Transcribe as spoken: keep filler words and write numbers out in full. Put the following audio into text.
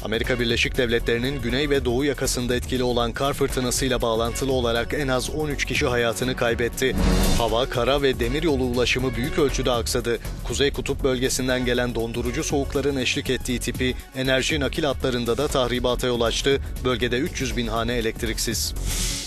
Amerika Birleşik Devletleri'nin güney ve doğu yakasında etkili olan kar fırtınasıyla bağlantılı olarak en az on üç kişi hayatını kaybetti. Hava, kara ve demiryolu ulaşımı büyük ölçüde aksadı. Kuzey Kutup bölgesinden gelen dondurucu soğukların eşlik ettiği tipi enerji nakil hatlarında da tahribata yol açtı. Bölgede üç yüz bin hane elektriksiz.